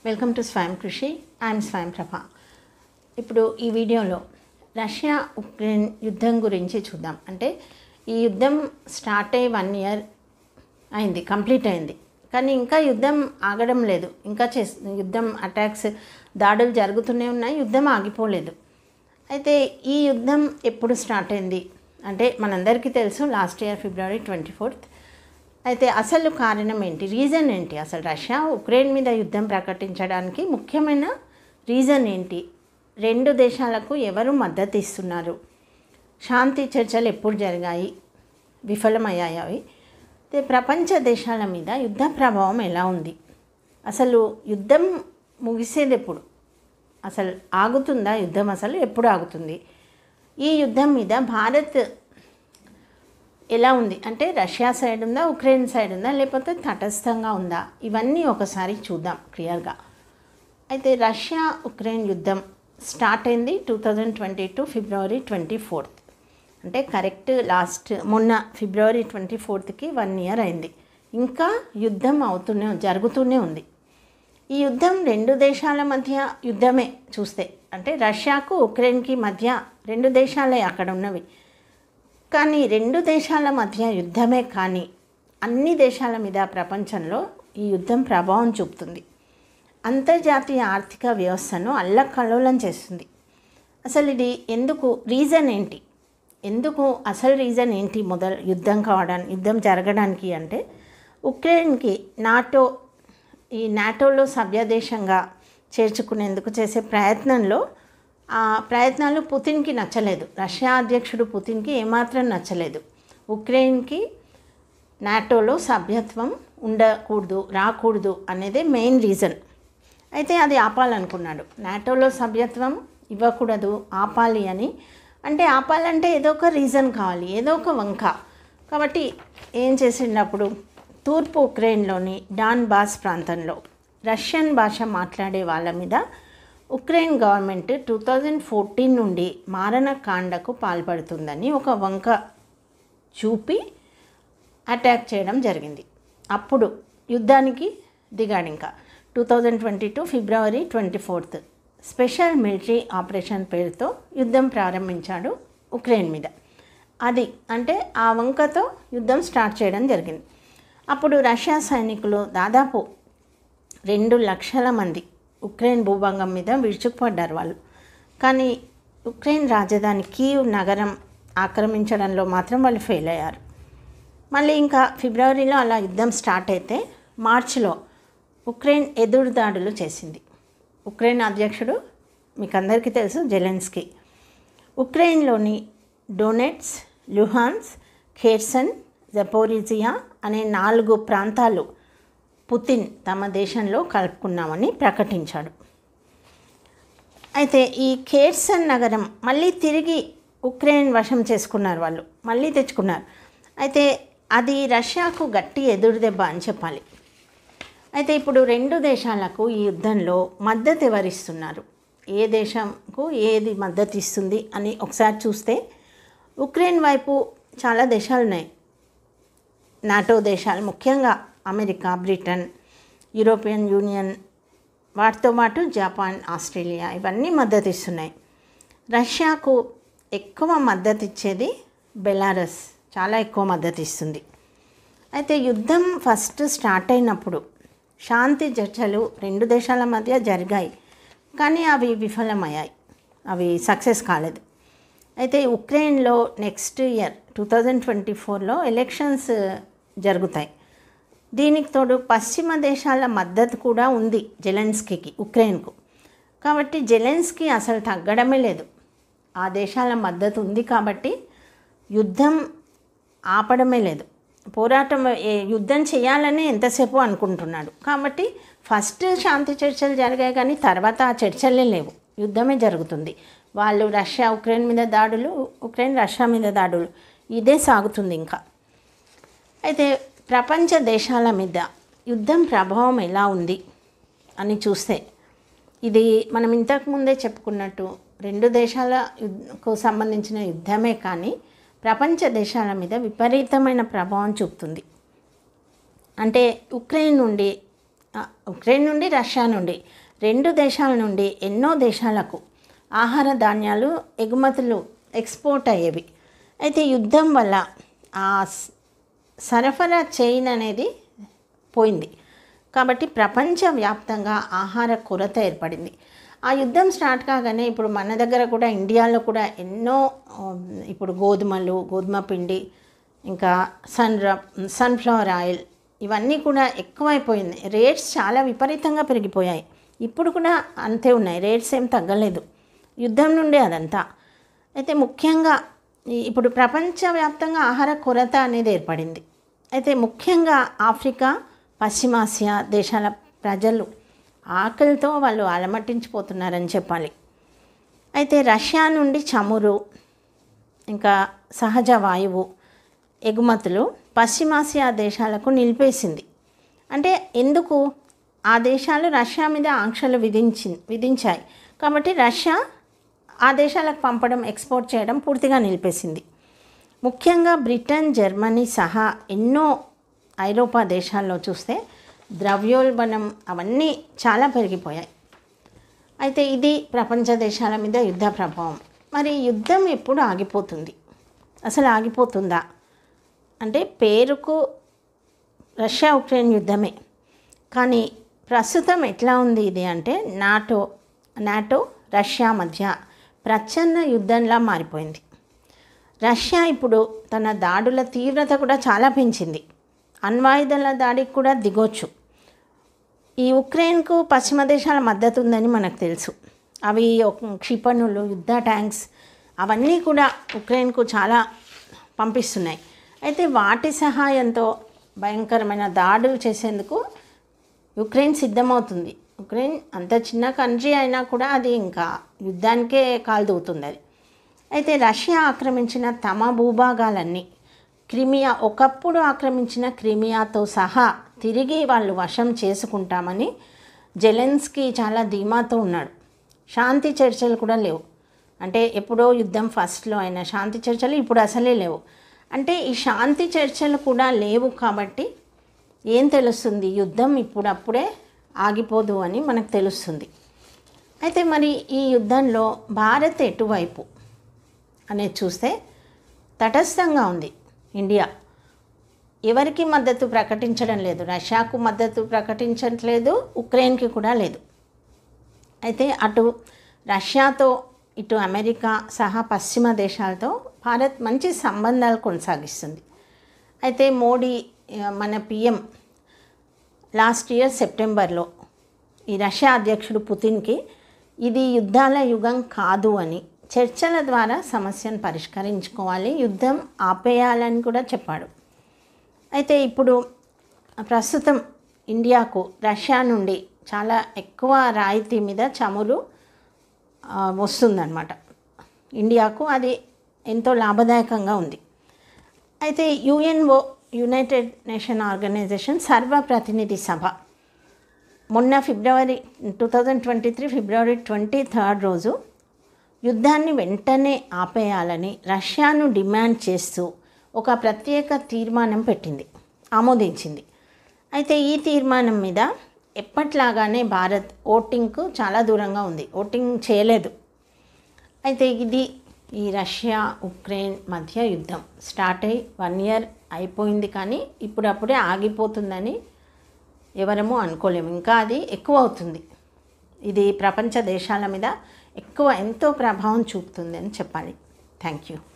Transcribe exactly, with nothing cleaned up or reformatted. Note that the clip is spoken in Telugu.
Welcome to Swayam Krishi. I'm swayamPrabha. ఇప్పుడు ఈ వీడియోలో రష్యా ఉక్రెయిన్ యుద్ధం గురించి చూద్దాం. అంటే ఈ యుద్ధం స్టార్ట్ అయ్యి వన్ ఇయర్ అయింది, కంప్లీట్ అయింది. కానీ ఇంకా యుద్ధం ఆగడం లేదు. ఇంకా చే యుద్ధం అటాక్స్ దాడులు జరుగుతూనే ఉన్నాయి, యుద్ధం ఆగిపోలేదు. అయితే ఈ యుద్ధం ఎప్పుడు స్టార్ట్ అయింది అంటే మనందరికీ తెలుసు, last year February twenty fourth అయితే అసలు కారణం ఏంటి, రీజన్ ఏంటి, అసలు రష్యా ఉక్రెయిన్ మీద యుద్ధం ప్రకటించడానికి ముఖ్యమైన రీజన్ ఏంటి, రెండు దేశాలకు ఎవరు మద్దతు ఇస్తున్నారు, శాంతి చర్చలు ఎప్పుడు జరిగాయి, విఫలమయ్యాయి అవి, అయితే ప్రపంచ దేశాల మీద యుద్ధ ప్రభావం ఎలా ఉంది, అసలు యుద్ధం ముగిసేది ఎప్పుడు, అసలు ఆగుతుందా యుద్ధం, అసలు ఎప్పుడు ఆగుతుంది, ఈ యుద్ధం మీద భారత్ ఎలా ఉంది, అంటే రష్యా సైడ్ ఉందా, ఉక్రెయిన్ సైడ్ ఉందా, లేకపోతే తటస్థంగా ఉందా, ఇవన్నీ ఒకసారి చూద్దాం క్లియర్గా. అయితే రష్యా ఉక్రెయిన్ యుద్ధం స్టార్ట్ అయింది two thousand twenty two February twenty fourth అంటే కరెక్ట్ లాస్ట్ మొన్న ఫిబ్రవరి ట్వంటీ ఫోర్త్కి వన్ ఇయర్ అయింది. ఇంకా యుద్ధం అవుతూనే జరుగుతూనే ఉంది. ఈ యుద్ధం రెండు దేశాల మధ్య యుద్ధమే చూస్తే, అంటే రష్యాకు ఉక్రెయిన్కి మధ్య రెండు దేశాలే అక్కడ ఉన్నవి. కానీ రెండు దేశాల మధ్య యుద్ధమే కానీ అన్ని దేశాల మీద ప్రపంచంలో ఈ యుద్ధం ప్రభావం చూపుతుంది. అంతర్జాతీయ ఆర్థిక వ్యవస్థను అల్లకల్లోలం చేస్తుంది. అసలు ఇది ఎందుకు, రీజన్ ఏంటి, ఎందుకు అసలు రీజన్ ఏంటి మొదలు యుద్ధం కావడానికి, యుద్ధం జరగడానికి అంటే ఉక్రెయిన్కి నాటో ఈ నాటోలో సభ్యదేశంగా చేర్చుకునేందుకు చేసే ప్రయత్నంలో ఆ ప్రయత్నాలు పుతిన్కి నచ్చలేదు. రష్యా అధ్యక్షుడు పుతిన్కి ఏమాత్రం నచ్చలేదు. ఉక్రెయిన్కి నాటోలో సభ్యత్వం ఉండకూడదు, రాకూడదు అనేదే మెయిన్ రీజన్. అయితే అది ఆపాలనుకున్నాడు. నాటోలో సభ్యత్వం ఇవ్వకూడదు, ఆపాలి అని. అంటే ఆపాలంటే ఏదో ఒక రీజన్ కావాలి, ఏదో ఒక వంక. కాబట్టి ఏం చేసిండప్పుడు, తూర్పు ఉక్రెయిన్లోని డాన్ బాస్ ప్రాంతంలో రష్యన్ భాష మాట్లాడే వాళ్ళ మీద Ukraine government two thousand fourteen నుండి మారణకాండకు పాల్పడుతుందని ఒక వంక చూపి అటాక్ చేయడం జరిగింది. అప్పుడు యుద్ధానికి దిగాడు. ఇంకా two thousand twenty two February twenty fourth special military operation పేరుతో యుద్ధం ప్రారంభించాడు ఉక్రెయిన్ మీద. అది అంటే ఆ వంకతో యుద్ధం స్టార్ట్ చేయడం జరిగింది. అప్పుడు రష్యా సైనికులు దాదాపు రెండు లక్షల మంది ఉక్రెయిన్ భూభాగం మీద విరుచుకుపడ్డారు వాళ్ళు. కానీ ఉక్రెయిన్ రాజధాని కీవ్ నగరం ఆక్రమించడంలో మాత్రం వాళ్ళు ఫెయిల్ అయ్యారు. మళ్ళీ ఇంకా ఫిబ్రవరిలో అలా యుద్ధం స్టార్ట్ అయితే మార్చిలో ఉక్రెయిన్ ఎదురుదాడులు చేసింది. ఉక్రెయిన్ అధ్యక్షుడు మీకు అందరికీ తెలుసు, జెలెన్స్కీ. ఉక్రెయిన్లోని డొనెట్స్, లుహాన్స్, ఖెర్సన్, జపోరిజియా అనే నాలుగు ప్రాంతాలు పుతిన్ తమ దేశంలో కలుపుకున్నామని ప్రకటించాడు. అయితే ఈ ఖెర్సన్ నగరం మళ్ళీ తిరిగి ఉక్రెయిన్ వశం చేసుకున్నారు, వాళ్ళు మళ్ళీ తెచ్చుకున్నారు. అయితే అది రష్యాకు గట్టి ఎదురుదెబ్బ అని చెప్పాలి. అయితే ఇప్పుడు రెండు దేశాలకు ఈ యుద్ధంలో మద్దతు ఎవరిస్తున్నారు, ఏ దేశంకు ఏది మద్దతు ఇస్తుంది అని ఒకసారి చూస్తే ఉక్రెయిన్ వైపు చాలా దేశాలు ఉన్నాయి. నాటో దేశాలు, ముఖ్యంగా అమెరికా, బ్రిటన్, యూరోపియన్ యూనియన్, వాటితో పాటు జపాన్, ఆస్ట్రేలియా ఇవన్నీ మద్దతు ఇస్తున్నాయి. రష్యాకు ఎక్కువ మద్దతు ఇచ్చేది బెలారస్, చాలా ఎక్కువ మద్దతు ఇస్తుంది. అయితే యుద్ధం ఫస్ట్ స్టార్ట్ అయినప్పుడు శాంతి చర్చలు రెండు దేశాల మధ్య జరిగాయి, కానీ అవి విఫలమయ్యాయి, అవి సక్సెస్ కాలేదు. అయితే ఉక్రెయిన్లో next year two thousand twenty ఫోర్లో ఎలక్షన్స్ జరుగుతాయి. దీనికి తోడు పశ్చిమ దేశాల మద్దతు కూడా ఉంది జెలెన్స్కీకి, ఉక్రెయిన్కు. కాబట్టి జెలెన్స్కీ అసలు తగ్గడమే లేదు, ఆ దేశాల మద్దతు ఉంది కాబట్టి యుద్ధం ఆపడమే లేదు, పోరాటం యుద్ధం చేయాలని ఎంతసేపు అనుకుంటున్నాడు. కాబట్టి ఫస్ట్ శాంతి చర్చలు జరిగాయి, కానీ తర్వాత ఆ చర్చలే లేవు, యుద్ధమే జరుగుతుంది. వాళ్ళు రష్యా ఉక్రెయిన్ మీద దాడులు, ఉక్రెయిన్ రష్యా మీద దాడులు, ఇదే సాగుతుంది ఇంకా. అయితే ప్రపంచ దేశాల మీద యుద్ధం ప్రభావం ఎలా ఉంది అని చూస్తే, ఇది మనం ఇంతకుముందే చెప్పుకున్నట్టు రెండు దేశాలకు సంబంధించిన యుద్ధమే కానీ ప్రపంచ దేశాల మీద విపరీతమైన ప్రభావం చూపుతుంది. అంటే ఉక్రెయిన్ నుండి ఉక్రెయిన్ నుండి రష్యా నుండి రెండు దేశాల నుండి ఎన్నో దేశాలకు ఆహార ధాన్యాలు ఎగుమతులు ఎక్స్పోర్ట్ అయ్యేవి. అయితే యుద్ధం వల్ల ఆ సరఫరా చైన్ అనేది పోయింది కాబట్టి ప్రపంచవ్యాప్తంగా ఆహార కొరత ఏర్పడింది. ఆ యుద్ధం స్టార్ట్ కాగానే ఇప్పుడు మన దగ్గర కూడా ఇండియాలో కూడా ఎన్నో ఇప్పుడు గోధుమలు గోధుమ పిండి ఇంకా సన్ సన్ఫ్లవర్ ఆయిల్ ఇవన్నీ కూడా ఎక్కువైపోయింది. రేట్స్ చాలా విపరీతంగా పెరిగిపోయాయి. ఇప్పుడు కూడా అంతే ఉన్నాయి, రేట్స్ ఏం తగ్గలేదు. యుద్ధం నుండే అదంతా. అయితే ముఖ్యంగా ఇప్పుడు ప్రపంచవ్యాప్తంగా ఆహార కొరత అనేది ఏర్పడింది. అయితే ముఖ్యంగా ఆఫ్రికా పశ్చిమాసియా దేశాల ప్రజలు ఆకలితో వాళ్ళు అలమటించిపోతున్నారని చెప్పాలి. అయితే రష్యా నుండి చమురు ఇంకా సహజ వాయువు ఎగుమతులు పశ్చిమాసియా దేశాలకు నిలిపేసింది. అంటే ఎందుకు? ఆ దేశాలు రష్యా మీద ఆంక్షలు విధించి విధించాయి కాబట్టి రష్యా ఆ దేశాలకు పంపడం ఎక్స్పోర్ట్ చేయడం పూర్తిగా నిలిపేసింది. ముఖ్యంగా బ్రిటన్ జర్మనీ సహా ఎన్నో ఐరోపా దేశాల్లో చూస్తే ద్రవ్యోల్బణం అవన్నీ చాలా పెరిగిపోయాయి. అయితే ఇది ప్రపంచ దేశాల మీద యుద్ధ ప్రభావం. మరి యుద్ధం ఎప్పుడు ఆగిపోతుంది? అసలు ఆగిపోతుందా అంటే పేరుకు రష్యా ఉక్రెయిన్ యుద్ధమే, కానీ ప్రస్తుతం ఎట్లా ఉంది ఇది అంటే నాటో నాటో రష్యా మధ్య ప్రచ్ఛన్న యుద్ధంలా మారిపోయింది. రష్యా ఇప్పుడు తన దాడుల తీవ్రత కూడా చాలా పెంచింది. అణ్వాయుధాల దాడికి కూడా దిగొచ్చు. ఈ ఉక్రెయిన్కు పశ్చిమ దేశాల మద్దతు ఉందని మనకు తెలుసు. అవి క్షిపణులు యుద్ధ ట్యాంక్స్ అవన్నీ కూడా ఉక్రెయిన్కు చాలా పంపిస్తున్నాయి. అయితే వాటి సహాయంతో భయంకరమైన దాడులు చేసేందుకు ఉక్రెయిన్ సిద్ధమవుతుంది. ఉక్రెయిన్ అంత చిన్న కంట్రీ అయినా కూడా అది ఇంకా యుద్ధానికే కాల్దూతుంది అది. అయితే రష్యా ఆక్రమించిన తమ భూభాగాలన్నీ క్రిమియా ఒకప్పుడు ఆక్రమించిన క్రిమియాతో సహా తిరిగి వాళ్ళు వశం చేసుకుంటామని జెలెన్స్కీ చాలా ధీమాతో ఉన్నాడు. శాంతి చర్చలు కూడా లేవు. అంటే ఎప్పుడో యుద్ధం ఫస్ట్లో అయిన శాంతి చర్చలు ఇప్పుడు అసలే లేవు. అంటే ఈ శాంతి చర్చలు కూడా లేవు కాబట్టి ఏం తెలుస్తుంది? యుద్ధం ఇప్పుడప్పుడే ఆగిపోదు అని మనకు తెలుస్తుంది. అయితే మరి ఈ యుద్ధంలో భారత్ ఎటువైపు అనేది చూస్తే తటస్థంగా ఉంది. ఇండియా ఎవరికి మద్దతు ప్రకటించడం లేదు. రష్యాకు మద్దతు ప్రకటించట్లేదు, ఉక్రెయిన్కి కూడా లేదు. అయితే అటు రష్యాతో ఇటు అమెరికా సహా పశ్చిమ దేశాలతో భారత్ మంచి సంబంధాలు కొనసాగిస్తుంది. అయితే మోడీ మన పిఎం లాస్ట్ ఇయర్ సెప్టెంబర్లో ఈ రష్యా అధ్యక్షుడు పుతిన్కి ఇది యుద్ధాల యుగం కాదు అని చర్చల ద్వారా సమస్యను పరిష్కరించుకోవాలి, యుద్ధం ఆపేయాలని కూడా చెప్పాడు. అయితే ఇప్పుడు ప్రస్తుతం ఇండియాకు రష్యా నుండి చాలా ఎక్కువ రాయితీ మీద చమురు వస్తుందన్నమాట. ఇండియాకు అది ఎంతో లాభదాయకంగా ఉంది. అయితే యుఎన్ఓ యునైటెడ్ నేషన్ ఆర్గనైజేషన్ సర్వప్రతినిధి సభ మొన్న February two thousand twenty three February twenty third రోజు యుద్ధాన్ని వెంటనే ఆపేయాలని రష్యాను డిమాండ్ చేస్తూ ఒక ప్రత్యేక తీర్మానం పెట్టింది, ఆమోదించింది. అయితే ఈ తీర్మానం మీద ఎప్పట్లాగానే భారత్ ఓటింగ్కు చాలా దూరంగా ఉంది, ఓటింగ్ చేయలేదు. అయితే ఇది ఈ రష్యా ఉక్రెయిన్ మధ్య యుద్ధం స్టార్ట్ అయ్యి వన్ ఇయర్ అయిపోయింది, కానీ ఇప్పుడప్పుడే ఆగిపోతుందని ఎవరమూ అనుకోలేము. ఇంకా అది ఎక్కువ అవుతుంది. ఇది ప్రపంచ దేశాల మీద ఎక్కువ ఎంతో ప్రభావం చూపుతుంది అని చెప్పాలి. Thank you.